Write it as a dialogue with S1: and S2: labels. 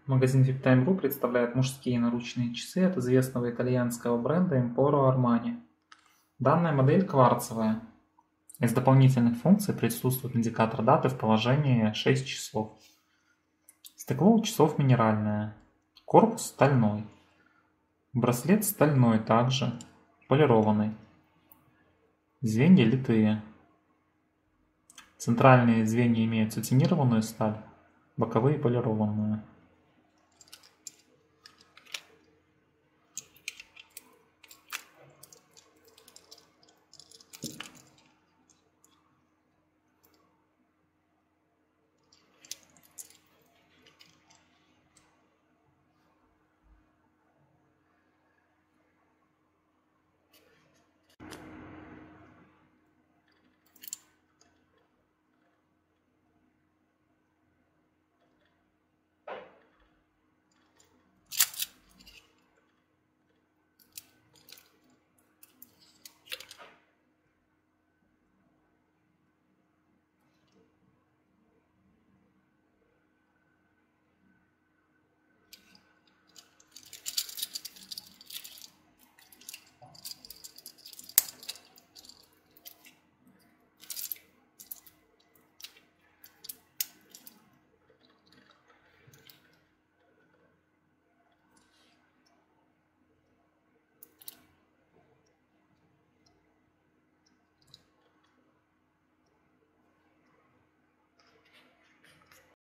S1: Магазин VIP Time.ru представляет мужские наручные часы от известного итальянского бренда Emporio Armani. Данная модель кварцевая. Из дополнительных функций присутствует индикатор даты в положении 6 часов. Стекло у часов минеральное. Корпус стальной. Браслет стальной также, полированный. Звенья литые. Центральные звенья имеют сатинированную сталь, боковые полированную.